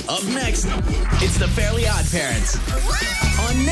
Up next, it's the Fairly Odd Parents on